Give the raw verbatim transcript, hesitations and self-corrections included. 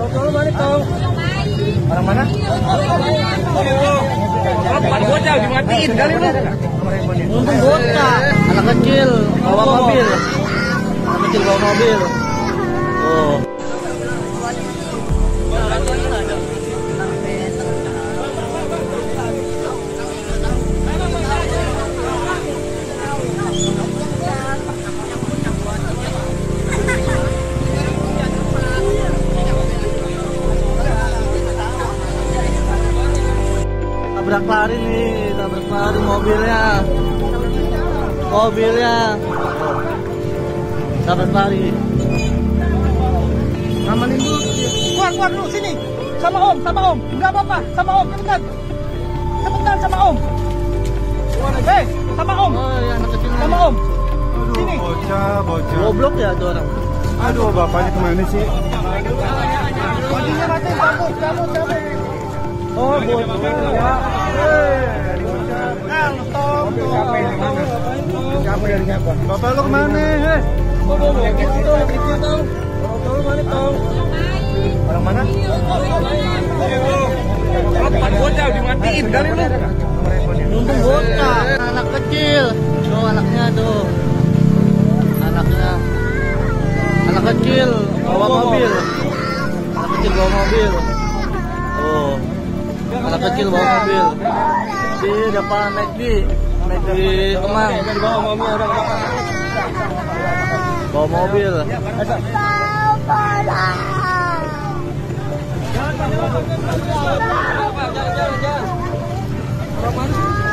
Tolong balik dong. Orang mana? Empat bocah dimatiin kali lu. Untung bocah, anak kecil bawa mobil, anak kecil bawa mobil. Oh. Tabrak lari nih, tabrak lari mobilnya, mobilnya, tabrak lari. Amanin dulu. Keluar, keluar dulu sini. Sama Om, sama Om. Enggak apa-apa, sama Om, cepetan. Cepetan sama Om. Hei, sama Om. Oh ya, anak kecil Sama Om. Sini. Bocah, bocah. Goblok ya tuh orang. Aduh, bapaknya kemana sih? Bajunya mati, cabut, cabut, cabut. Oh, bocah. Ya. Nah, tong, tong. Siapa dari siapa? Bapak lu kemana? Heh. Orang mana? Empat bocah dimatiin kali lu. Untung bocah, anak kecil. Tuh anaknya tuh, anaknya, anak kecil bawa mobil, anak kecil bawa mobil. Oh, anak kecil bawa mobil. Di depan naik di, naik di Kemang. Bawa mobil. Jangan, jangan, jangan.